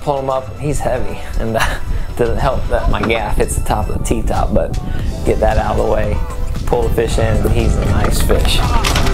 pull him up. He's heavy, and doesn't help that my gaff hits the top of the T-top, but get that out of the way, pull the fish in, but he's a nice fish.